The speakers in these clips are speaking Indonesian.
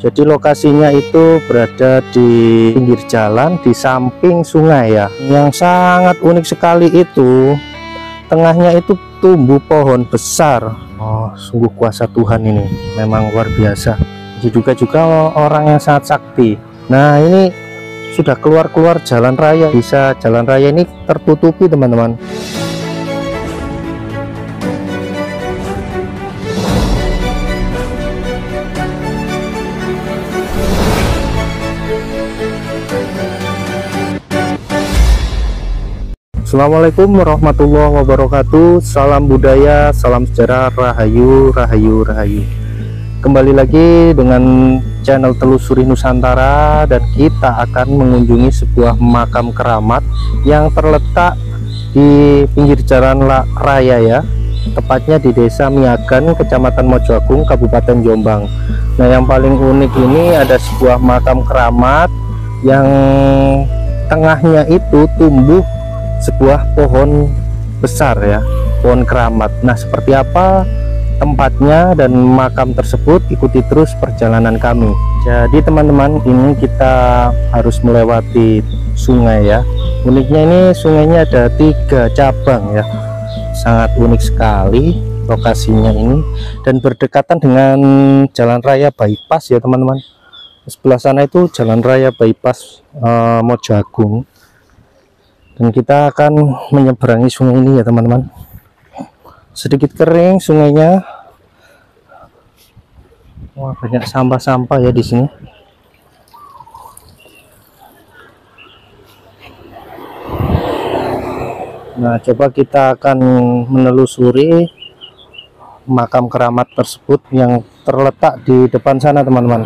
Jadi lokasinya itu berada di pinggir jalan di samping sungai ya. Yang sangat unik sekali itu, tengahnya itu tumbuh pohon besar. Oh, sungguh kuasa Tuhan ini, memang luar biasa. Diduga juga orang yang sangat sakti. Nah, ini sudah keluar jalan raya. Bisa jalan raya ini tertutupi teman-teman. Assalamualaikum warahmatullahi wabarakatuh. Salam budaya, salam sejarah, rahayu, rahayu, rahayu. Kembali lagi dengan channel Telusuri Nusantara, dan kita akan mengunjungi sebuah makam keramat yang terletak di pinggir jalan raya ya, tepatnya di Desa Miagan, Kecamatan Mojoagung, Kabupaten Jombang. Nah, yang paling unik ini ada sebuah makam keramat yang tengahnya itu tumbuh sebuah pohon besar ya, pohon keramat. Nah, seperti apa tempatnya dan makam tersebut, ikuti terus perjalanan kami. Jadi teman-teman, ini kita harus melewati sungai ya. Uniknya ini sungainya ada 3 cabang ya, sangat unik sekali lokasinya ini, dan berdekatan dengan jalan raya bypass ya teman-teman. Sebelah sana itu jalan raya bypass Mojoagung, dan kita akan menyeberangi sungai ini ya teman-teman. Sedikit kering sungainya. Wah, banyak sampah-sampah ya di sini. Nah, coba kita akan menelusuri makam keramat tersebut yang terletak di depan sana teman-teman.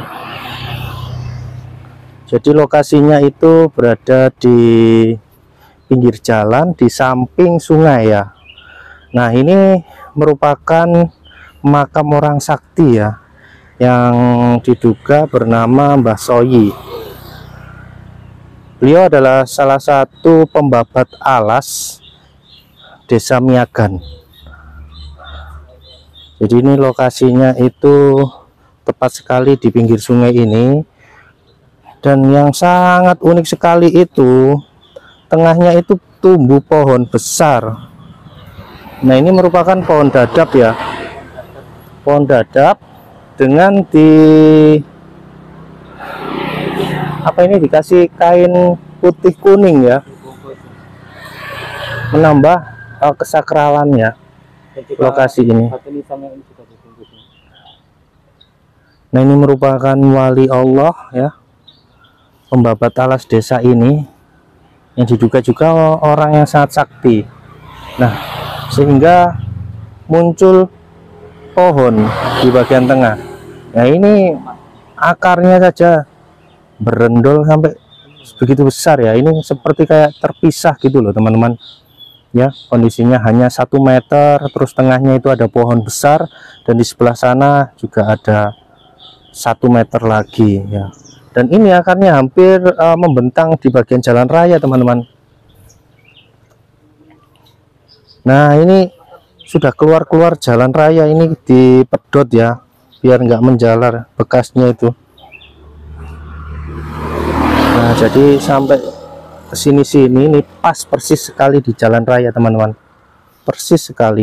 Jadi lokasinya itu berada di pinggir jalan di samping sungai ya. Nah, ini merupakan makam orang sakti ya, yang diduga bernama Mbah Soyi. Beliau adalah salah satu pembabat alas Desa Miagan. Jadi ini lokasinya itu tepat sekali di pinggir sungai ini, dan yang sangat unik sekali itu tengahnya itu tumbuh pohon besar. Nah, ini merupakan pohon dadap ya, pohon dadap dengan dikasih kain putih kuning ya, menambah kesakralannya lokasi ini. Nah, ini merupakan wali Allah ya, pembabat alas desa ini, yang diduga juga orang yang sangat sakti. Nah, sehingga muncul pohon di bagian tengah. Nah, ini akarnya saja berendol sampai begitu besar ya. Ini seperti kayak terpisah gitu loh teman-teman ya. Kondisinya hanya 1 meter, terus tengahnya itu ada pohon besar, dan di sebelah sana juga ada 1 meter lagi ya. Dan ini akarnya hampir membentang di bagian jalan raya teman-teman. Nah, ini sudah keluar jalan raya, ini dipedot ya, biar nggak menjalar bekasnya itu. Nah, jadi sampai ke sini ini pas persis sekali di jalan raya teman-teman, persis sekali.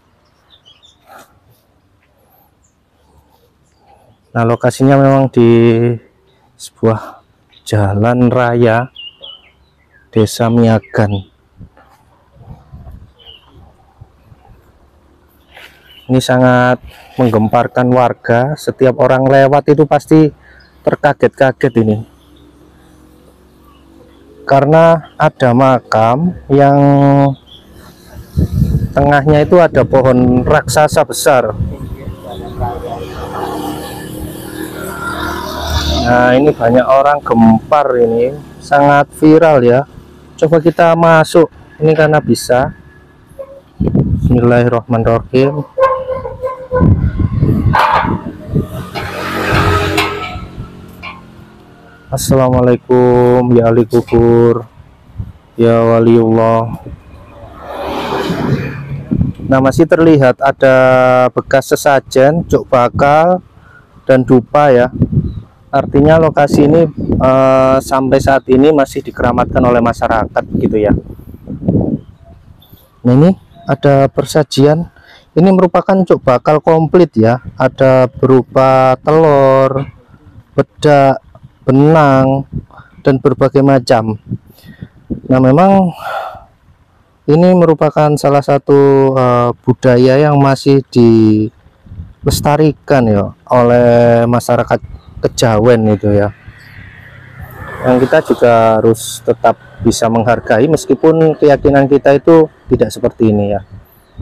Nah, lokasinya memang di sebuah jalan raya Desa Miagan. Ini sangat menggemparkan warga. Setiap orang lewat itu pasti terkaget-kaget ini, karena ada makam yang tengahnya itu ada pohon raksasa besar. Nah, ini banyak orang gempar, ini sangat viral ya. Coba kita masuk ini karena bisa. Bismillahirrahmanirrahim. Assalamualaikum ya ahli kubur, ya waliullah. Nah, masih terlihat ada bekas sesajen, jok bakal, dan dupa ya. Artinya lokasi ini sampai saat ini masih dikeramatkan oleh masyarakat gitu ya. Nah, ini ada persajian. Ini merupakan cuk bakal komplit ya. Ada berupa telur, bedak, benang, dan berbagai macam. Nah, memang ini merupakan salah satu budaya yang masih dilestarikan ya oleh masyarakat Kejawen itu ya, yang kita juga harus tetap bisa menghargai meskipun keyakinan kita itu tidak seperti ini ya.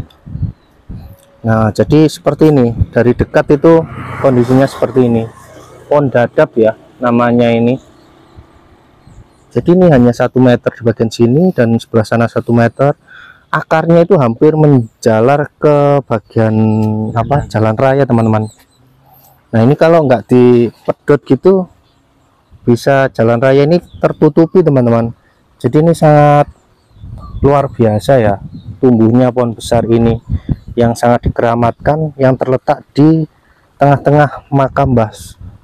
Nah, jadi seperti ini, dari dekat itu kondisinya seperti ini. Pohon dadap ya namanya ini. Jadi ini hanya 1 meter di bagian sini dan sebelah sana 1 meter. Akarnya itu hampir menjalar ke bagian jalan raya teman-teman. Nah, ini kalau nggak dipedot gitu bisa jalan raya ini tertutupi teman-teman. Jadi ini sangat luar biasa ya tumbuhnya pohon besar ini yang sangat dikeramatkan, yang terletak di tengah-tengah makam Mbah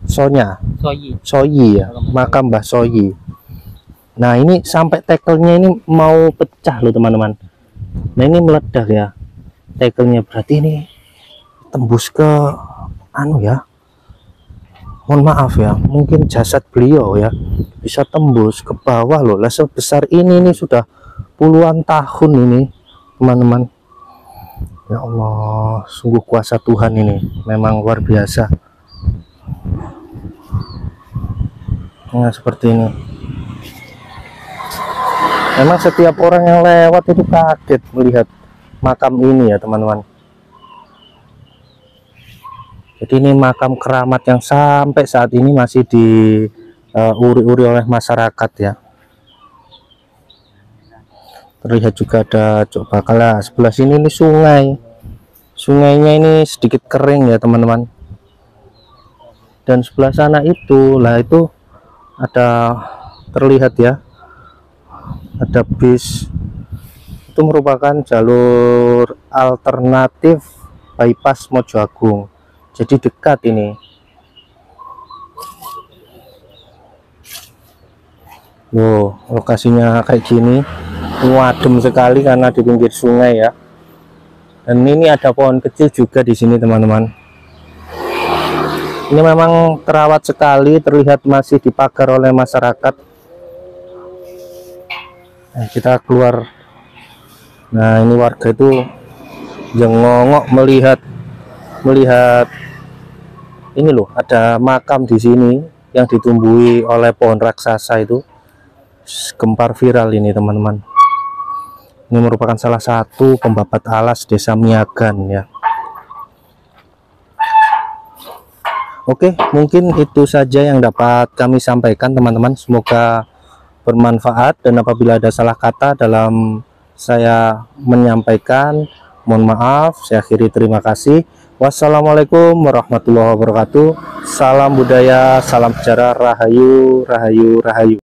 Soyi ya, makam Mbah Soyi. Nah, ini sampai tekelnya ini mau pecah loh teman-teman. Nah, ini meledak ya tekelnya, berarti ini tembus ke ya, mohon maaf ya, mungkin jasad beliau ya bisa tembus ke bawah loh. Lah sebesar ini sudah puluhan tahun ini teman-teman. Ya Allah, sungguh kuasa Tuhan ini memang luar biasa. Nah, seperti ini. Memang setiap orang yang lewat itu kaget melihat makam ini ya teman-teman. Jadi ini makam keramat yang sampai saat ini masih diuri-uri oleh masyarakat ya. Terlihat juga ada cuk bakal. Sebelah sini ini sungai. Sungainya ini sedikit kering ya teman-teman. Dan sebelah sana itu ada terlihat ya. Ada bis. Itu merupakan jalur alternatif bypass Mojo Agung. Jadi dekat ini. Loh, lokasinya kayak gini, adem sekali karena di pinggir sungai ya. Dan ini ada pohon kecil juga di sini teman-teman. Ini memang terawat sekali, terlihat masih dipagar oleh masyarakat. Nah, kita keluar. Nah, ini warga itu jengongok melihat ini loh, ada makam di sini yang ditumbuhi oleh pohon raksasa itu. Gempar viral ini teman-teman. Ini merupakan salah satu pembabat alas Desa Miagan ya. Oke, mungkin itu saja yang dapat kami sampaikan teman-teman. Semoga bermanfaat, dan apabila ada salah kata dalam saya menyampaikan, mohon maaf. Saya akhiri, terima kasih. Wassalamualaikum warahmatullahi wabarakatuh. Salam budaya, salam sejarah, rahayu, rahayu, rahayu.